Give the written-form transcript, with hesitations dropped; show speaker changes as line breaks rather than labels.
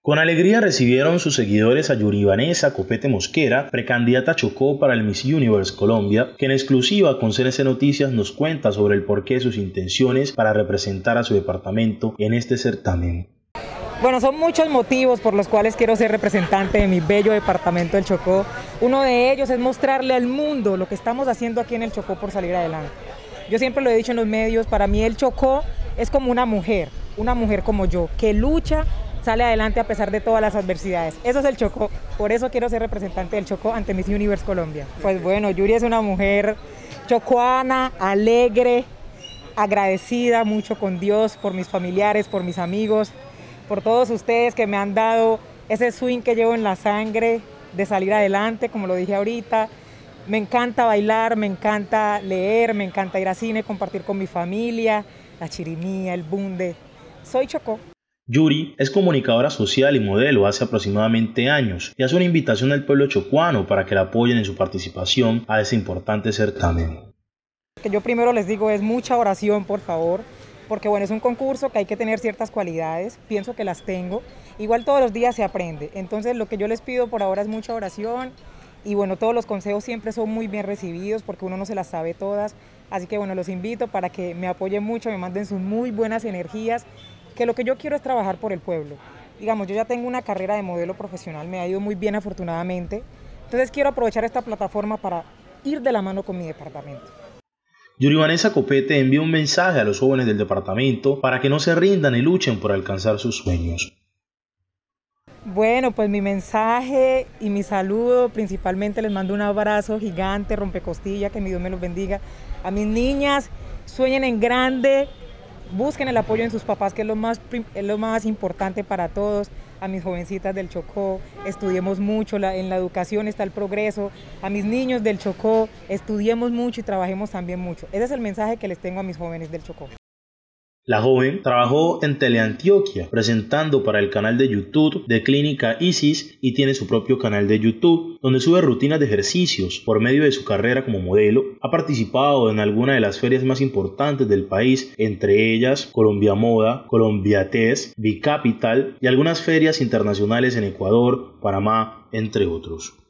Con alegría recibieron sus seguidores a Yuri Vanessa Copete Mosquera, precandidata a Chocó para el Miss Universe Colombia, que en exclusiva con CNC Noticias nos cuenta sobre el porqué de sus intenciones para representar a su departamento en este certamen.
Bueno, son muchos motivos por los cuales quiero ser representante de mi bello departamento del Chocó. Uno de ellos es mostrarle al mundo lo que estamos haciendo aquí en el Chocó por salir adelante. Yo siempre lo he dicho en los medios, para mí el Chocó es como una mujer como yo, que lucha, sale adelante a pesar de todas las adversidades. Eso es el Chocó, por eso quiero ser representante del Chocó ante Miss Universe Colombia. Pues bueno, Yuri es una mujer chocoana, alegre, agradecida mucho con Dios, por mis familiares, por mis amigos, por todos ustedes que me han dado ese swing que llevo en la sangre de salir adelante, como lo dije ahorita. Me encanta bailar, me encanta leer, me encanta ir a cine, compartir con mi familia, la chirimía, el bunde. Soy Chocó.
Yuri es comunicadora social y modelo hace aproximadamente años y hace una invitación al pueblo chocuano para que la apoyen en su participación a ese importante certamen.
Lo que yo primero les digo es mucha oración, por favor, porque bueno, es un concurso que hay que tener ciertas cualidades, pienso que las tengo, igual todos los días se aprende, entonces lo que yo les pido por ahora es mucha oración y bueno, todos los consejos siempre son muy bien recibidos porque uno no se las sabe todas, así que bueno, los invito para que me apoyen mucho, me manden sus muy buenas energías, que lo que yo quiero es trabajar por el pueblo. Digamos, yo ya tengo una carrera de modelo profesional, me ha ido muy bien afortunadamente, entonces quiero aprovechar esta plataforma para ir de la mano con mi departamento.
Yuri Vanessa Copete envía un mensaje a los jóvenes del departamento para que no se rindan y luchen por alcanzar sus sueños.
Bueno, pues mi mensaje y mi saludo, principalmente les mando un abrazo gigante, rompecostilla, que mi Dios me los bendiga. A mis niñas, sueñen en grande, busquen el apoyo en sus papás, que es lo más importante para todos. A mis jovencitas del Chocó, estudiemos mucho, en la educación está el progreso. A mis niños del Chocó, estudiemos mucho y trabajemos también mucho. Ese es el mensaje que les tengo a mis jóvenes del Chocó.
La joven trabajó en Teleantioquia presentando para el canal de YouTube de Clínica Isis y tiene su propio canal de YouTube donde sube rutinas de ejercicios. Por medio de su carrera como modelo, ha participado en algunas de las ferias más importantes del país, entre ellas Colombia Moda, Colombia Test, Bicapital y algunas ferias internacionales en Ecuador, Panamá, entre otros.